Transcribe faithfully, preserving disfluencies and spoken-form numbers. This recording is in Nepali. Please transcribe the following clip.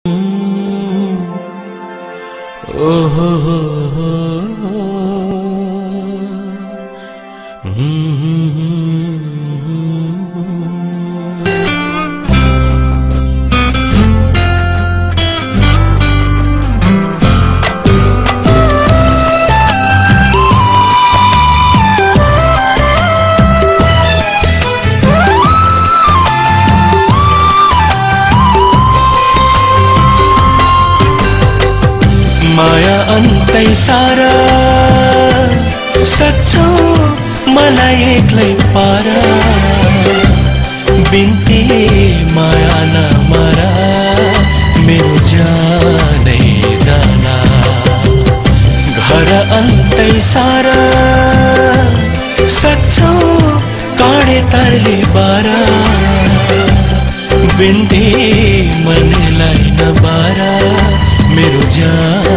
Oh, oh, oh, oh. माया अन्तै सारा सक्छौ मलाई एक्लै पारा बिन्ती माया नमरा मेरो जानै जाना घर अन्तै सारा सक्छौ काँडे तरले बारा बिन्ती मनलाई नबारा मेरो जान